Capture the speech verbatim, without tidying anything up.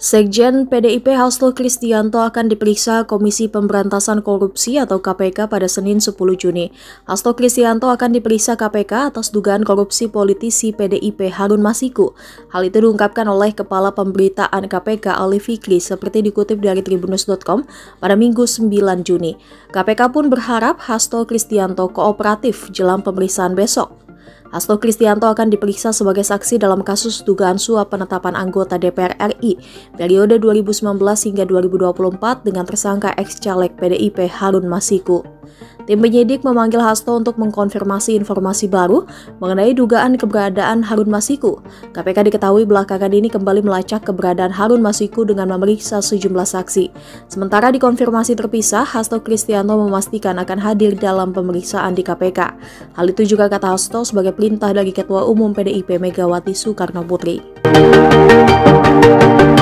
Sekjen P D I P Hasto Kristianto akan diperiksa Komisi Pemberantasan Korupsi atau K P K pada Senin sepuluh Juni. Hasto Kristianto akan diperiksa K P K atas dugaan korupsi politisi P D I P Harun Masiku. Hal itu diungkapkan oleh Kepala Pemberitaan K P K Ali Fikri seperti dikutip dari tribunnews dot com pada Minggu sembilan Juni. K P K pun berharap Hasto Kristianto kooperatif jelang pemeriksaan besok. Hasto Kristianto akan diperiksa sebagai saksi dalam kasus dugaan suap penetapan anggota D P R R I periode dua ribu sembilan belas hingga dua ribu dua puluh empat dengan tersangka ex-caleg P D I P Harun Masiku. Tim penyidik memanggil Hasto untuk mengkonfirmasi informasi baru mengenai dugaan keberadaan Harun Masiku. K P K diketahui belakangan ini kembali melacak keberadaan Harun Masiku dengan memeriksa sejumlah saksi. Sementara dikonfirmasi terpisah, Hasto Kristianto memastikan akan hadir dalam pemeriksaan di K P K. Hal itu juga kata Hasto sebagai perintah dari Ketua Umum P D I P Megawati Soekarno Putri.